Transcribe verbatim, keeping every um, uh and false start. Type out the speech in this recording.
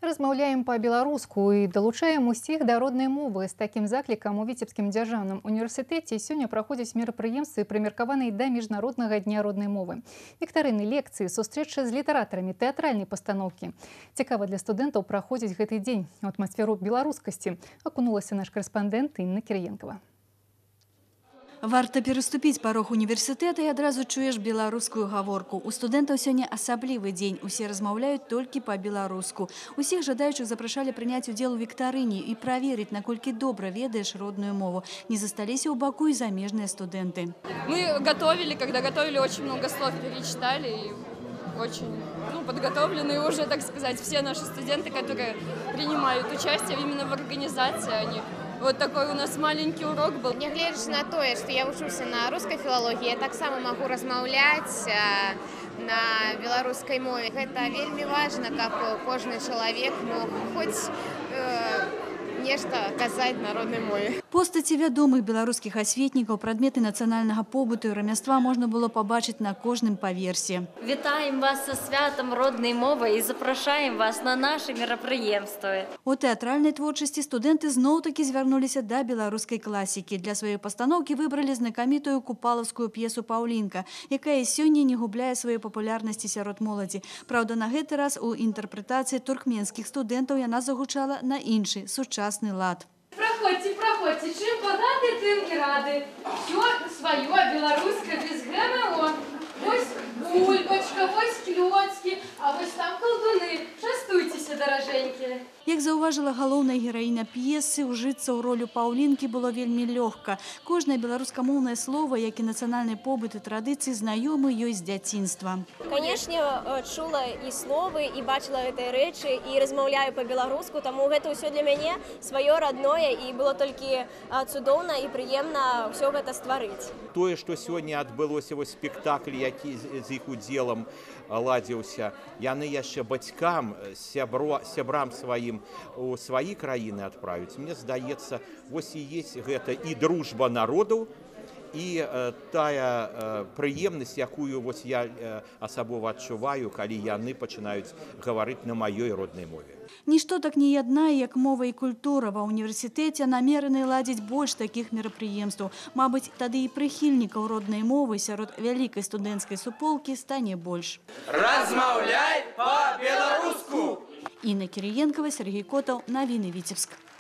Размаўляем па-беларуску і далучаем усіх да роднай мовы. З такім заклікам у Віцебскім дзяржаўным універсітэце сёння праходзяць мерапрыемствы, прымеркаваныя да міжнароднага дня роднай мовы. Віктарыны, лекцыі, сустрэчы з літаратарамі, тэатральнай пастаноўкі. Цікава для студэнтаў праходзіць гэты дзень. У атмасферу беларускасці акунулася наш карэспандэнт Інна Кірыенкава. Варта пераступіць парог універсітэта і адразу чуеш беларускую гаворку. У студэнтаў сёння асаблівы дзень. Усе размаўляюць толькі па-беларуску. Усіх жадаючых запрашалі прыняць удзел у віктарыне і праверыць, наколькі добра ведаеш родную мову. Не засталіся ў баку і замежныя студэнты. Мы готовили, когда готовили, очень много слов перечитали и очень ну, подготовлены уже, так сказать, все наши студенты, которые принимают участие именно в организации, они вот такой у нас маленький урок был. Нягледзячы на тое, што я вучуся на рускай філалогіі, я таксама магу размаўляць на беларускай мове. Гэта вельмі важна, каб кожны чалавек мог хоць нешта казаць на роднай мове. Постаці вядомых беларускіх асветнікаў, прадметы нацыянальнага побыту і рамяства можна было пабачыць на кожным паверсе. Вітаем вас са святам роднай мовы і запрашаем вас на нашы мерапрыемствы. У тэатральнай творчасці студэнты зноў-такі звярнуліся да беларускай класікі. Для сваёй пастаноўкі выбралі знакамітую купалаўскую п'есу «Паўлінка», якая сёння не губляе сваёй папулярнасці сярод моладзі. Праўда, на гэты раз у інтэрпрэтацыі туркменскіх студэнтаў яна загучала на іншы, сучасны лад. Проходьте, проходьте, чим багаты, тим і ради. Все своє, білоруське, без ГМО. Ось бульбочка, ось клёцкі, а ось там колдуны. Частуйтеся, дороженькі. Як заўважыла галоўная гераіня п'есы, ужыцца ў ролю Паўлінкі было вельмі лёгка. Кожнае беларускамоўнае слово, як і нацыянальны побыт і традыцыі, знаёмы ёй з дзяцінства. Канешне, чула і словы, і бачыла гэтыя рэчы, і размаўляю па-беларуску, таму гэта ўсё для мяне сваё родное, і было толькі цудоўна і прыемна ўсё гэта стварыць. Тое, што сёння адбылося вось спектакль, які з іх удзелам ладзіўся, яны яшчэ бацькам, сябрам сваім у сваі краіны адправіць. Мне здаецца, вось і есть гэта і дружба народаў, і э, тая э, прыемнасць, якую вось я э, асабова адчуваю, калі яны пачынаюць гаварыць на маёй роднай мове. Нішто так не яднае, як мова і культура. Ва ўніверсітэце намерены ладзіць больш такіх мерапрыемстваў. Мабыць, тады і прыхільнікаў роднай мовы сярод вялікай студэнцкай суполкі стане больш. Размаўляй па-беларуску! Інна Кірыенкава, Сергей Котаў, навіны Віцебск.